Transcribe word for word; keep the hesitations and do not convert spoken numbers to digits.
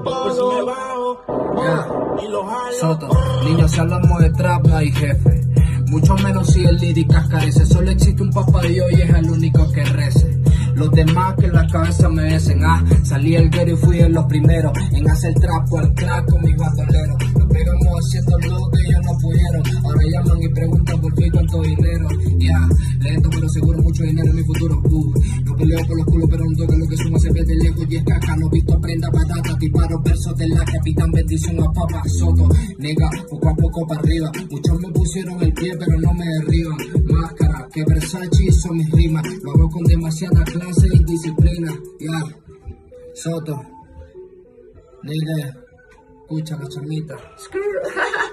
Yeah. Soto, niños, si hablamos de trap no hay jefe. Mucho menos si el líricas carece. Solo existe un papá Dios y es el único que rece. Los demás que en la cabeza me besen. Ah, salí el guero y fui de los primeros en hacer trap al crack con mis bandoleros. Nos pegamos haciendo lo que ellos no pudieron. Ahora llaman y preguntan por qué tanto dinero. Ya, yeah. Lento pero seguro mucho dinero en mi futuro. Uh, no peleo por los culos pero no toque lo que sumo se ve de lejos. Y es caca, no visto prenda batata. Disparo versos de la capitán, bendición a Papa Soto. Nega, poco a poco para arriba. Muchos me pusieron el pie pero no me derriban. Máscara, que Versace hizo mis rimas. Lo hago con demasiada clase y disciplina. Ya, yeah. Soto, nigga, escucha la chamita.